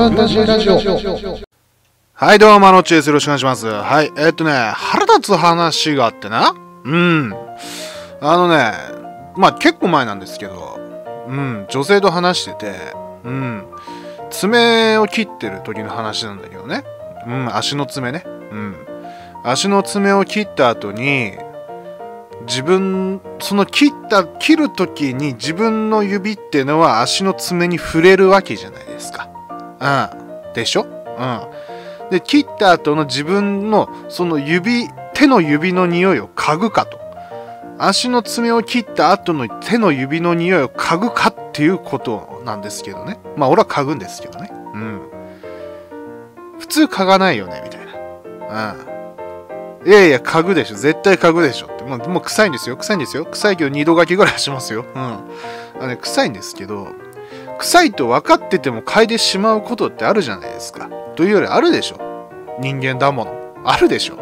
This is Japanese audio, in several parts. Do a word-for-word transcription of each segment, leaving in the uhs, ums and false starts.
ァンタジーラジオ。 はい、どうも、のっちです。よろしくお願いします。はい、えー、っとね、腹立つ話があってな。うん。あのね、まあ結構前なんですけど、うん、女性と話してて、うん、爪を切ってる時の話なんだけどね。うん、足の爪ね。うん。足の爪を切った後に、自分、その切った、切る時に自分の指っていうのは足の爪に触れるわけじゃないですか。うん。でしょ？うん。で、切った後の自分のその指、手の指の匂いを嗅ぐかと。足の爪を切った後の手の指の匂いを嗅ぐかっていうことなんですけどね。まあ俺は嗅ぐんですけどね。うん。普通嗅がないよね、みたいな。うん。いやいや、嗅ぐでしょ。絶対嗅ぐでしょって。もう、もう臭いんですよ。臭いんですよ。臭いけど二度書きぐらいはしますよ。うん。あのね、臭いんですけど、臭いと分かってても嗅いでしまうことってあるじゃないですか。というよりあるでしょ。人間だもの。あるでしょ。うん。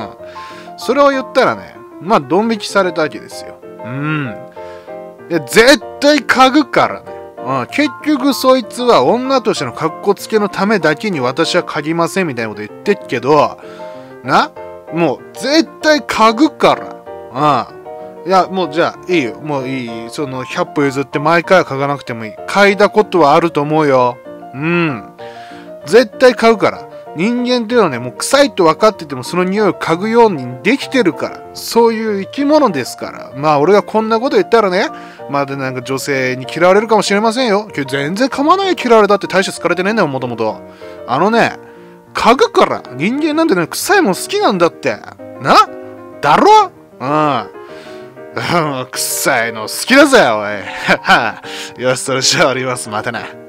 それを言ったらね、まあ、ドン引きされたわけですよ。うん。いや、絶対嗅ぐからね。うん。結局そいつは女としての格好つけのためだけに私は嗅ぎませんみたいなこと言ってっけど、な、もう絶対嗅ぐから。うん。いや、もうじゃあ、いいよ。もういい。その、ひゃっぽ譲って毎回は嗅がなくてもいい。嗅いだことはあると思うよ。うん。絶対嗅ぐから。人間っていうのはね、もう臭いと分かっててもその匂いを嗅ぐようにできてるから。そういう生き物ですから。まあ、俺がこんなこと言ったらね、まだなんか女性に嫌われるかもしれませんよ。けど全然構わないよ。嫌われたって大して好かれてねえんだよ、もともと。あのね、嗅ぐから。人間なんてね、臭いもん好きなんだって。な？だろ？うん。臭いの好きだぜ、おい。よし、それじゃあ終わります。またな。